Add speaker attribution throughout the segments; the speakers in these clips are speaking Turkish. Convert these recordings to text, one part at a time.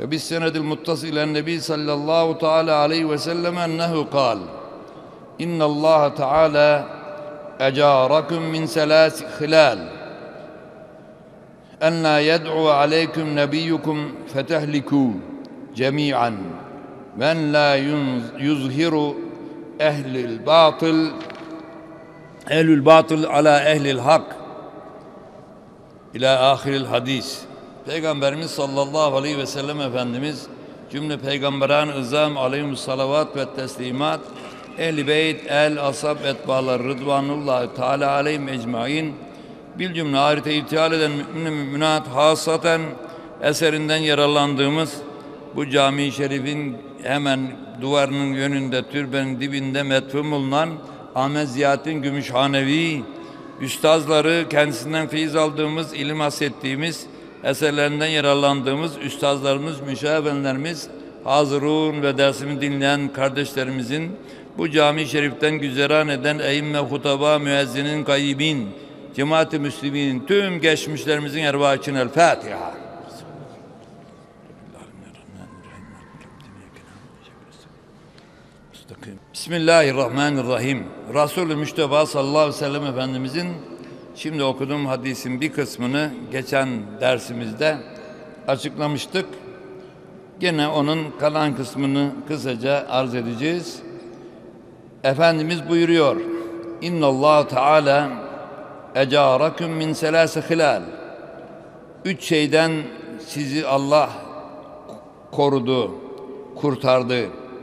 Speaker 1: ve bis senedil muttasil ilen nebi sallallahu teala aleyhi ve sellem ennehu kal İnnallâhe teâlâ ecârakum min selâsi hilâl en lâ yed'u aleyküm nebiyyukum fetehlikû cemî'an ve en lâ yuzhiru ehlil batıl ala ehlil hak ila ahiril hadis. Peygamberimiz sallallahu aleyhi ve sellem Efendimiz cümle peygamberan ızam aleyhimus salavat ve teslimat ehl-i beyt, el-asab, etbalar rıdvanullahi teala aleyhim ecmain bil cümle ahirete irtihal eden mümin müminat hasaten eserinden yararlandığımız bu cami-i şerifin hemen duvarının yönünde türbenin dibinde metfun bulunan Ahmet Ziyaddin Gümüşhanevi üstazları, kendisinden feyiz aldığımız, ilim hassettiğimiz, eserlerinden yararlandığımız üstazlarımız, müşavirlerimiz, hazırun ve dersimi dinleyen kardeşlerimizin bu cami-i şeriften güzeran eden eyyime, hutaba, müezzinin, gaybin, cemaat-i müsliminin tüm geçmişlerimizin ervahı için El Fatiha. Bismillahirrahmanirrahim. Resulü Müşteba sallallahu aleyhi ve sellem Efendimizin şimdi okuduğum hadisin bir kısmını geçen dersimizde açıklamıştık. Gene onun kalan kısmını kısaca arz edeceğiz. Efendimiz buyuruyor: İnnallâhu Teala ecârakum min selâsi hilal. Üç şeyden sizi Allah korudu, kurtardı.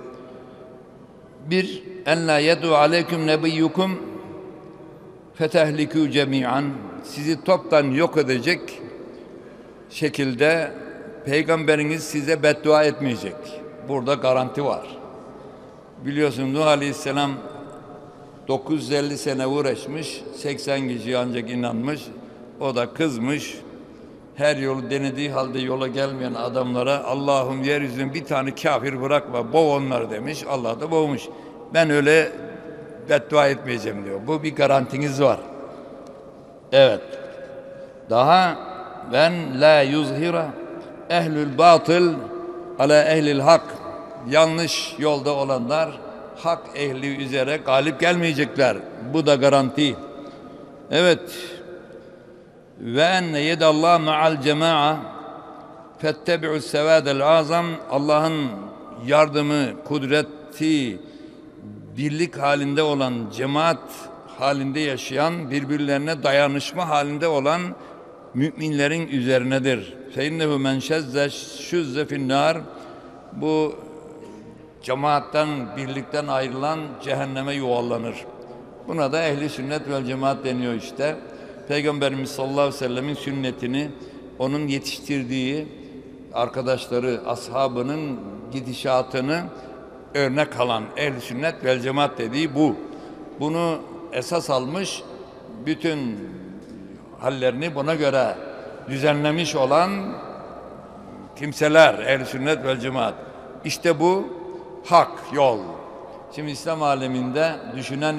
Speaker 1: Bir, en la yedu aleyküm nebiyyukum fetehlikû cemi'an. Sizi toptan yok edecek şekilde peygamberiniz size beddua etmeyecek. Burada garanti var. Biliyorsun Nuh Aleyhisselam 950 sene uğraşmış, 80 kişi ancak inanmış. O da kızmış. Her yolu denediği halde yola gelmeyen adamlara Allah'ım yeryüzüne bir tane kafir bırakma, boğ onları demiş. Allah da boğmuş. Ben öyle beddua etmeyeceğim diyor. Bu bir garantiniz var. Evet. Daha ben la yuzhira ehlül batıl ala ehlil hak. Yanlış yolda olanlar hak ehli üzere galip gelmeyecekler. Bu da garanti. Evet. Ve enne yedallah ma'al cema'a fettebi'us sevâdel azam. Allah'ın yardımı, kudreti, birlik halinde olan, cemaat halinde yaşayan, birbirlerine dayanışma halinde olan müminlerin üzerinedir. فَاِنَّهُ مَنْ şüzze finnâr. Bu cemaatten, birlikten ayrılan cehenneme yuvarlanır. Buna da ehli sünnet vel cemaat deniyor işte. Peygamberimiz sallallahu aleyhi ve sellemin sünnetini, onun yetiştirdiği arkadaşları, ashabının gidişatını örnek alan ehl-i sünnet vel cemaat dediği bu. Bunu esas almış, bütün hallerini buna göre düzenlemiş olan kimseler ehl-i sünnet vel cemaat. İşte bu hak yol. Şimdi İslam aleminde düşünen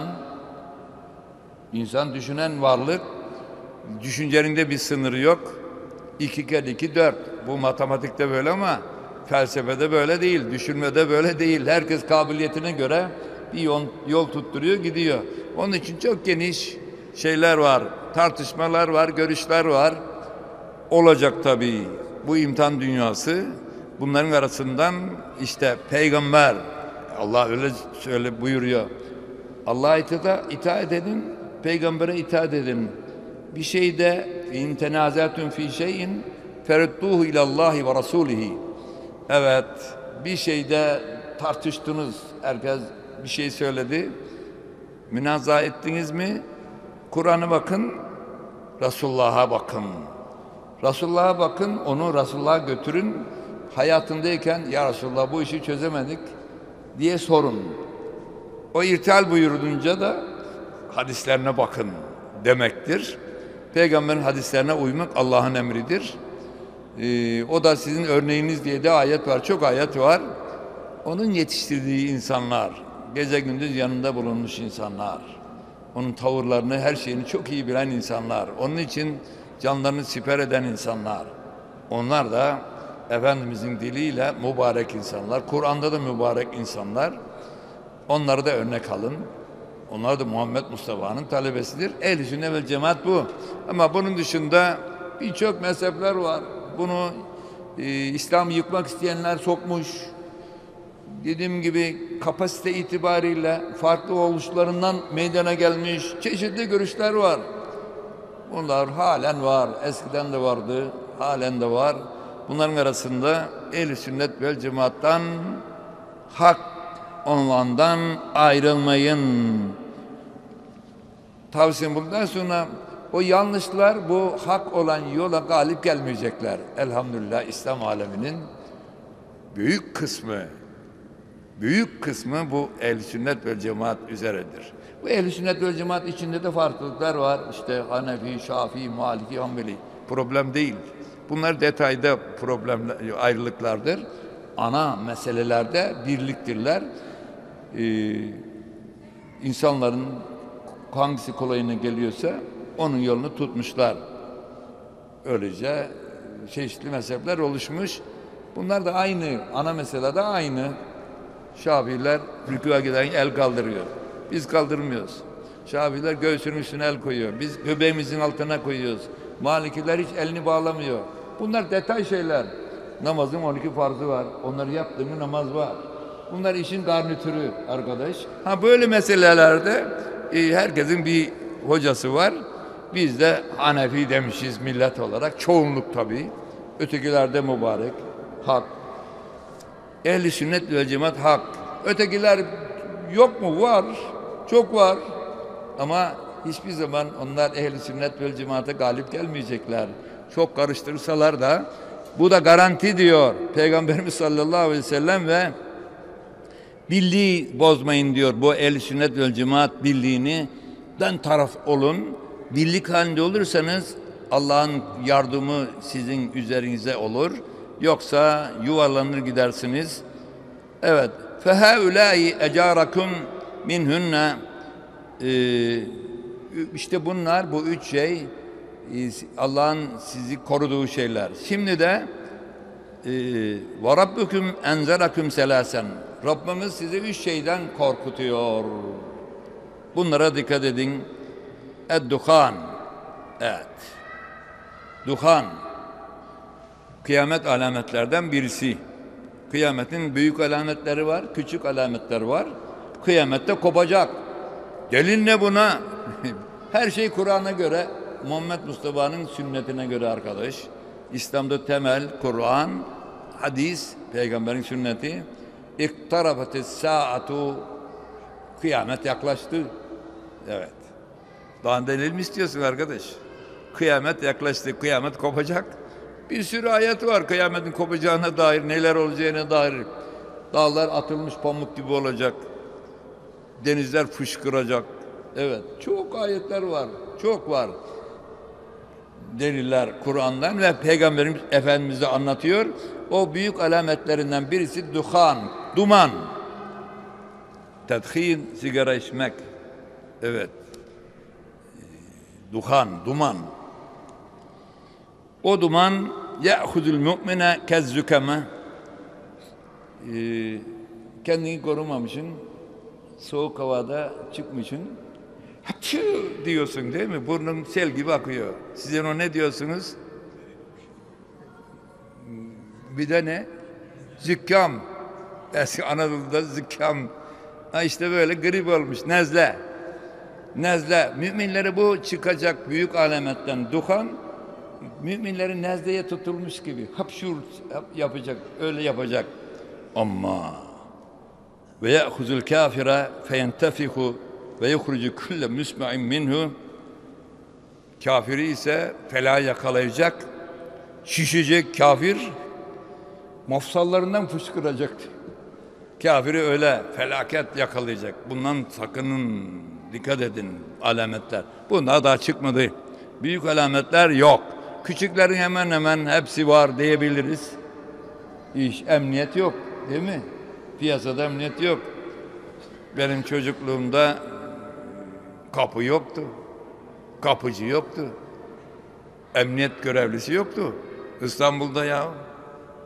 Speaker 1: insan düşünen varlık, düşüncelerinde bir sınırı yok. 2 kere 2 4. Bu matematikte böyle ama felsefede böyle değil, düşünmede böyle değil. Herkes kabiliyetine göre bir yol tutturuyor, gidiyor. Onun için çok geniş şeyler var, tartışmalar var, görüşler var. Olacak tabii. Bu imtihan dünyası. Bunların arasından işte peygamber, Allah öyle buyuruyor. Allah'a itaat edin, peygambere itaat edin. Bir şeyde in tenazatun fi şeyin ferudduhu ilallahi ve rasulihi. Evet, bir şeyde tartıştınız, herkes bir şey söyledi. Münaza ettiniz mi? Kur'an'a bakın, Resulullah'a bakın. Resulullah'a bakın, onu Resulullah'a götürün. Hayatındayken ya Resulullah bu işi çözemedik diye sorun. O irtihal buyurunca da hadislerine bakın demektir. Peygamberin hadislerine uymak Allah'ın emridir. O da sizin örneğiniz diye de ayet var. Çok ayet var. Onun yetiştirdiği insanlar, gece gündüz yanında bulunmuş insanlar, onun tavırlarını, her şeyini çok iyi bilen insanlar, onun için canlarını siper eden insanlar. Onlar da Efendimizin diliyle mübarek insanlar, Kur'an'da da mübarek insanlar. Onları da örnek alın. Onlar da Muhammed Mustafa'nın talebesidir. Ehl-i sünnet vel cemaat bu. Ama bunun dışında birçok mezhepler var. Bunu İslam'ı yıkmak isteyenler sokmuş. Dediğim gibi kapasite itibariyle farklı oluşlarından meydana gelmiş çeşitli görüşler var. Bunlar halen var. Eskiden de vardı. Halen de var. Bunların arasında ehl-i sünnet vel cemaattan, hak olandan ayrılmayın. Tavsiyem bundan sonra o yanlışlar bu hak olan yola galip gelmeyecekler. Elhamdülillah İslam aleminin büyük kısmı bu ehl-i sünnet vel cemaat üzeredir. Bu ehl-i sünnet vel cemaat içinde de farklılıklar var. İşte Hanefi, Şafii, Maliki, Hanbeli. Problem değil. Bunlar detayda problemler, ayrılıklardır. Ana meselelerde birliktirler. İnsanların hangisi kolayına geliyorsa onun yolunu tutmuşlar. Öylece çeşitli mezhepler oluşmuş. Bunlar da aynı, ana meselede aynı. Şafiiler rükûa giderken el kaldırıyor. Biz kaldırmıyoruz. Şafiiler göğsünün üstüne el koyuyor. Biz göbeğimizin altına koyuyoruz. Malikiler hiç elini bağlamıyor. Bunlar detay şeyler. Namazın 12 farzı var. Onları yaptığında namaz var. Bunlar işin garnitürü arkadaş. Böyle meselelerde herkesin bir hocası var. Biz de Hanefi demişiz millet olarak. Çoğunluk tabii. Ötekilerde mübarek. Hak. Ehl-i sünnet ve cemaat hak. Ötekiler yok mu? Var. Çok var. Ama hiçbir zaman onlar ehl-i sünnet ve cemaate galip gelmeyecekler. Çok karıştırsalar da bu da garanti diyor Peygamberimiz sallallahu aleyhi ve sellem ve birliği bozmayın diyor. Bu ehl-i sünnet ve cemaat birliğinden taraf olun. Birlik halinde olursanız Allah'ın yardımı sizin üzerinize olur. Yoksa yuvarlanır gidersiniz. Evet. Fehaulâi ecârakum minhunne işte bunlar bu üç şey Allah'ın sizi koruduğu şeyler. Şimdi de ve rabbukum enzerakum selasen. Rabbimiz sizi üç şeyden korkutuyor. Bunlara dikkat edin. Ed-duhan. Evet. Duhan. Kıyamet alametlerden birisi. Kıyametin büyük alametleri var, küçük alametleri var. Kıyamette kopacak. Delil ne buna? Her şey Kur'an'a göre, Muhammed Mustafa'nın sünnetine göre arkadaş. İslam'da temel Kur'an, hadis, peygamberin sünneti. İktarabetis saatu, kıyamet yaklaştı. Evet. Daha delil mi istiyorsun arkadaş? Kıyamet yaklaştı, kıyamet kopacak. Bir sürü ayet var kıyametin kopacağına dair, neler olacağına dair. Dağlar atılmış pamuk gibi olacak. Denizler fışkıracak. Evet, çok ayetler var, çok var. Deliller Kur'an'dan ve Peygamberimiz Efendimiz de anlatıyor. O büyük alametlerinden birisi duhan, duman. Tedhin, sigara içmek. Evet. Duhan, duman. O duman ya'hudul mu'mine kezzükeme. Kendini korumamışsın. Soğuk havada çıkmışsın. Hapşu diyorsun değil mi? Burnun sel gibi akıyor. Size o ne diyorsunuz? Bir de ne? Zükkam. Eski Anadolu'da zükkam. İşte böyle grip olmuş. Nezle. Nezle. Müminleri bu çıkacak büyük alametten duhan. Müminlerin nezleye tutulmuş gibi. Hapşur yapacak. Öyle yapacak. Amma ve ya'khuzul kafira feyentefihu ve yukhrucu kulle musma'in minhu. Kafiri ise fela yakalayacak, şişecek kafir, mafsallarından fışkıracak. Kafiri öyle felaket yakalayacak. Bundan sakının, dikkat edin alametler. Bunlar daha çıkmadı. Büyük alametler yok. Küçüklerin hemen hemen hepsi var diyebiliriz. Emniyet yok, değil mi? Piyasada emniyet yok. Benim çocukluğumda kapı yoktu. Kapıcı yoktu. Emniyet görevlisi yoktu. İstanbul'da ya.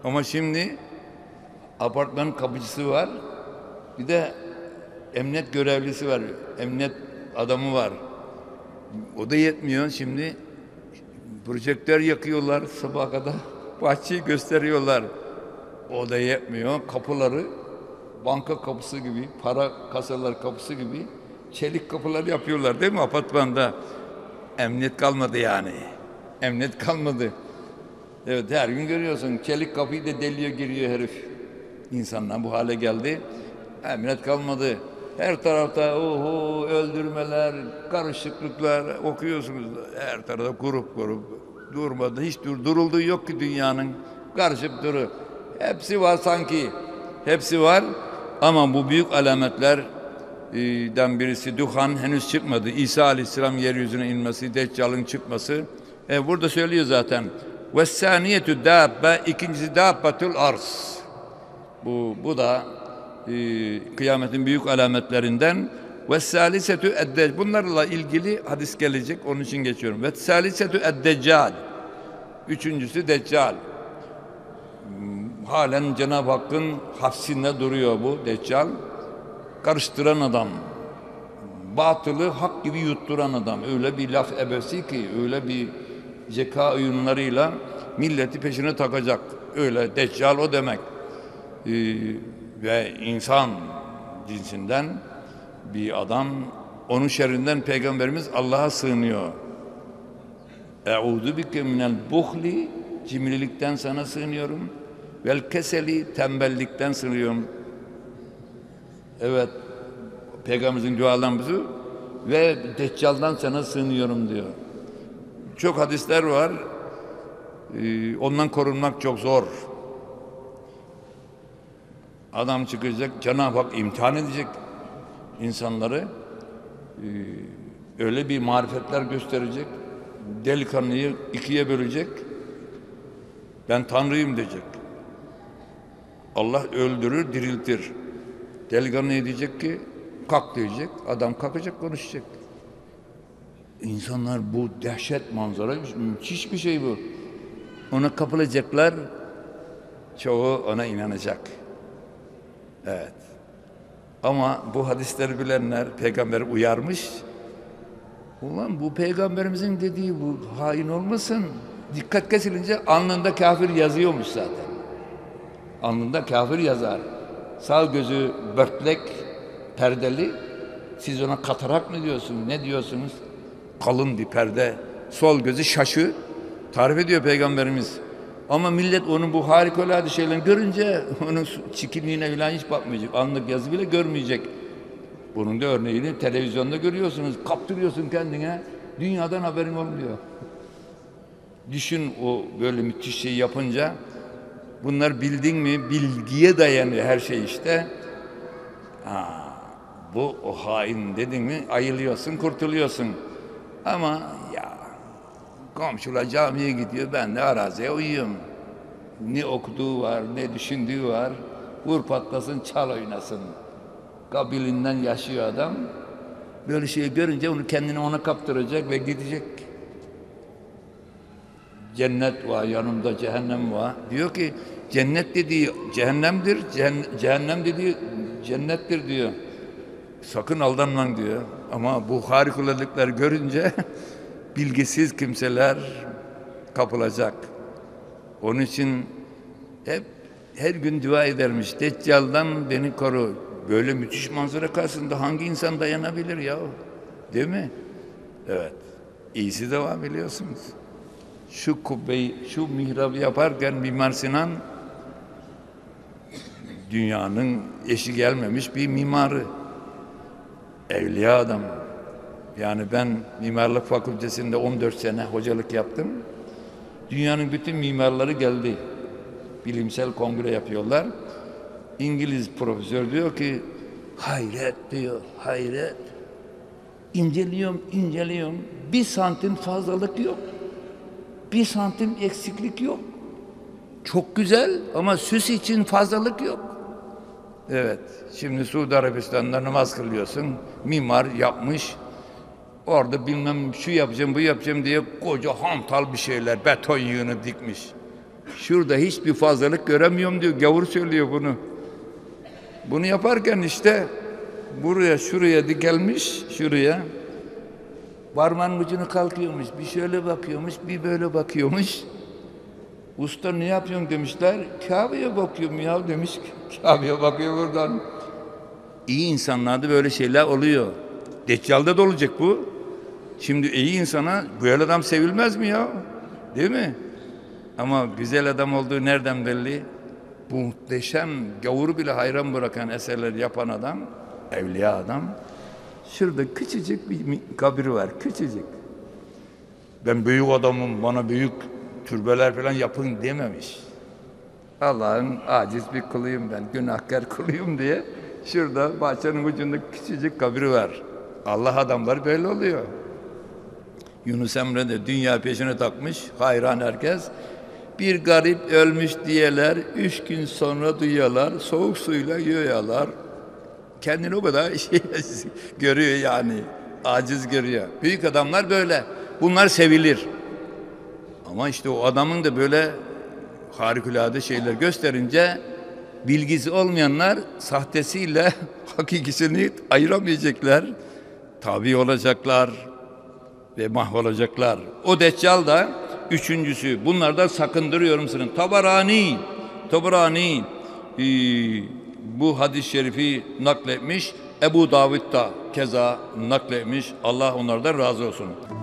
Speaker 1: Ama şimdi apartmanın kapıcısı var. Bir de emniyet görevlisi var. Emniyet adamı var. O da yetmiyor. Şimdi projektör yakıyorlar sabaha kadar. Bahçeyi gösteriyorlar. O da yetmiyor. Kapıları banka kapısı gibi, para kasalar kapısı gibi çelik kapılar yapıyorlar değil mi apartmanda? Emniyet kalmadı yani. Emniyet kalmadı. Evet, her gün görüyorsun. Çelik kapıyı da deliyor giriyor herif. İnsanlar bu hale geldi. Emniyet kalmadı. Her tarafta oho öldürmeler, karışıklıklar okuyorsunuz. Her tarafta grup durmadı. Hiç durulduğu yok ki dünyanın. Karışıp duru. Hepsi var sanki. Hepsi var. Ama bu büyük alametlerden birisi duhan henüz çıkmadı. İsa Aleyhisselam yeryüzüne inmesi, Deccal'ın çıkması. Burada söylüyor zaten. Vessaniyetü dabbe, ikincisi dabbetul arz. Bu da kıyametin büyük alametlerinden. Vessalisetü eddeccal. Bunlarla ilgili hadis gelecek. Onun için geçiyorum. Vessalisetü eddeccal. Üçüncüsü Deccal. Halen Cenab-ı Hakk'ın hapsinde duruyor bu Deccal. Karıştıran adam. Batılı hak gibi yutturan adam. Öyle bir laf ebesi ki, öyle bir zeka oyunlarıyla milleti peşine takacak. Öyle Deccal o demek. Ve insan cinsinden bir adam, onun şerrinden Peygamberimiz Allah'a sığınıyor. Eûzu bike minel buhli, cimrilikten sana sığınıyorum. Vel keseli, tembellikten sığınıyorum. Evet, Peygamberimizin dualarından bizi ve Deccal'dan sana sığınıyorum diyor. Çok hadisler var. Ondan korunmak çok zor. Adam çıkacak, Cenab-ı Hak imtihan edecek insanları. Öyle bir marifetler gösterecek. Delikanlıyı ikiye bölecek. Ben Tanrıyım diyecek. Allah öldürür, diriltir. Delikanlıya diyecek ki kalk diyecek. Adam kalkacak, konuşacak. İnsanlar bu dehşet manzara, müthiş bir şey bu. Ona kapılacaklar. Çoğu ona inanacak. Evet. Ama bu hadisleri bilenler Peygamber uyarmış. Ulan bu Peygamberimizin dediği bu hain olmasın. Dikkat kesilince alnında kafir yazıyormuş zaten. Alnında kafir yazar. Sağ gözü börtlek, perdeli. Siz ona katarak mı diyorsunuz? Ne diyorsunuz? Kalın bir perde. Sol gözü şaşı. Tarif ediyor Peygamberimiz. Ama millet onun bu harikulade şeylerini görünce onun çirkinliğine falan hiç bakmayacak. Anlık yazı bile görmeyecek. Bunun da örneğini televizyonda görüyorsunuz. Kaptırıyorsun kendine. Dünyadan haberin olmuyor. Düşün o böyle müthiş şey yapınca. Bunlar bildin mi? Bilgiye dayanıyor her şey işte. Bu o hain dedin mi ayılıyorsun, kurtuluyorsun. Ama ya komşular camiye gidiyor, ben de araziye uyuyorum. Ne okuduğu var, ne düşündüğü var. Vur patlasın, çal oynasın. Kabilinden yaşıyor adam. Böyle şeyi görünce onu kendini ona kaptıracak ve gidecek. Cennet var, yanımda cehennem var. Diyor ki cennet dediği cehennemdir, cehennem dediği cennettir diyor. Sakın aldanman diyor. Ama bu harikuladelikler görünce bilgisiz kimseler kapılacak. Onun için hep her gün dua edermiş. Deccal'dan beni koru. Böyle müthiş manzara karşısında hangi insan dayanabilir ya? Değil mi? Evet. İyisi de var biliyorsunuz. Şu kubbeyi, şu mihrabı yaparken Mimar Sinan dünyanın eşi gelmemiş bir mimarı. Evliya adam. Yani ben mimarlık fakültesinde 14 sene hocalık yaptım. Dünyanın bütün mimarları geldi. Bilimsel kongre yapıyorlar. İngiliz profesör diyor ki hayret diyor, hayret. İnceliyorum. 1 santim fazlalık yok. 1 santim eksiklik yok. Çok güzel ama süs için fazlalık yok. Evet, şimdi Suudi Arabistan'da namaz kılıyorsun. Mimar yapmış. Orada bilmem şu yapacağım, bu yapacağım diye koca hantal bir şeyler, beton yığını dikmiş. Şurada hiçbir fazlalık göremiyorum diyor. Gavur söylüyor bunu. Bunu yaparken işte buraya şuraya dikelmiş, şuraya. Parmağın ucunu kalkıyormuş, bir şöyle bakıyormuş, bir böyle bakıyormuş. Usta ne yapıyorsun demişler. Kabe'ye bakıyorum ya demiş. Kabe'ye bakıyor buradan. İyi insanlarda böyle şeyler oluyor. Deccal'da da olacak bu. Şimdi iyi insana böyle adam sevilmez mi ya? Değil mi? Ama güzel adam olduğu nereden belli? Bu muhteşem, gavuru bile hayran bırakan eserler yapan adam, evliya adam. Şurada küçücük bir kabir var, küçücük. Ben büyük adamım, bana büyük türbeler falan yapın dememiş. Allah'ın aciz bir kuluyum ben, günahkar kuluyum diye şurada bahçenin ucunda küçücük kabri var. Allah adamlar böyle oluyor. Yunus Emre de dünya peşine takmış, hayran herkes. Bir garip ölmüş diyeler, 3 gün sonra duyuyorlar, soğuk suyla yiyorlar. Kendini o kadar görüyor yani, aciz görüyor. Büyük adamlar böyle, bunlar sevilir. Ama işte o adamın da böyle harikulade şeyler gösterince bilgisi olmayanlar sahtesiyle hakikisini ayıramayacaklar. Tabi olacaklar ve mahvolacaklar. O Deccal da üçüncüsü. Bunlardan sakındırıyorum seni. Tabarani bu hadis-i şerifi nakletmiş. Ebu Davud da keza nakletmiş. Allah onlardan razı olsun.